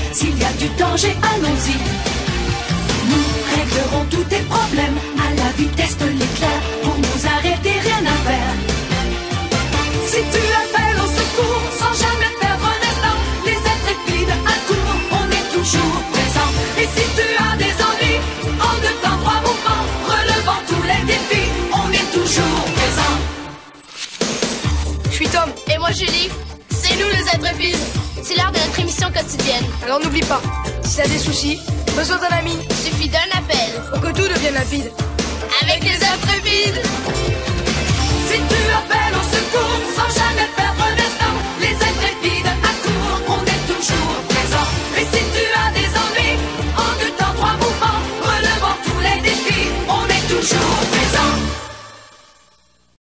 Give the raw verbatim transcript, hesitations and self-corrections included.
S'il y a du danger, allons-y. Nous réglerons tous tes problèmes à la vitesse de l'éclair. Pour nous arrêter, rien à faire. Si tu appelles au secours sans jamais perdre un instant, les intrépides accourent, on est toujours présent. Et si tu as des ennuis, en deux temps, trois mouvements, relevant tous les défis, on est toujours présent. Je suis Tom. Et moi Julie. C'est nous les intrépides. C'est l'heure de notre émission quotidienne. Alors n'oublie pas, si t'as des soucis, besoin d'un ami, Suffit d'un appel pour que tout devienne limpide. avec les intrépides.